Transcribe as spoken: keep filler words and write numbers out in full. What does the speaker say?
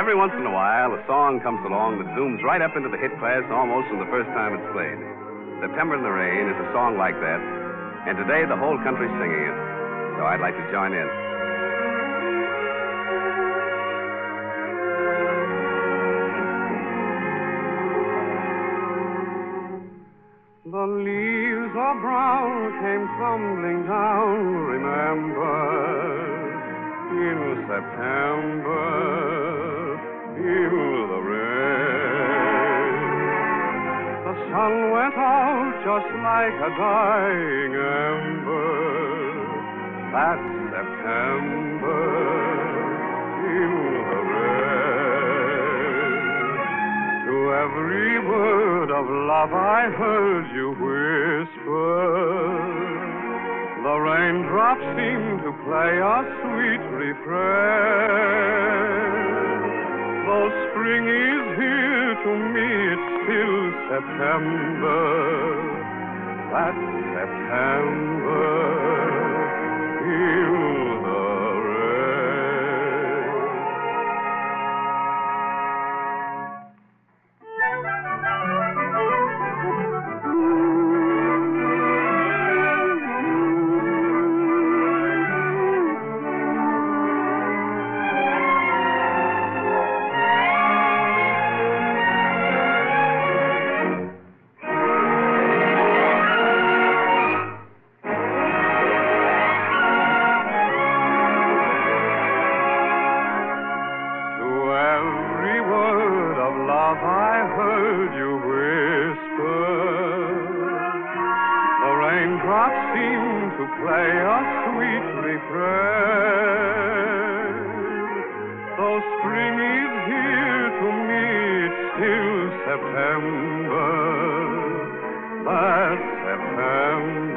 Every once in a while, a song comes along that zooms right up into the hit class almost from the first time it's played. September in the Rain is a song like that, and today the whole country's singing it. So I'd like to join in. The leaves of brown came tumbling down, remember, in September, in the rain. The sun went out just like a dying ember, that September, in the rain. To every word of love I heard you whisper, the raindrops seem to play a sweet refrain. Though spring is here, to me it's still September, that September in the September, that September.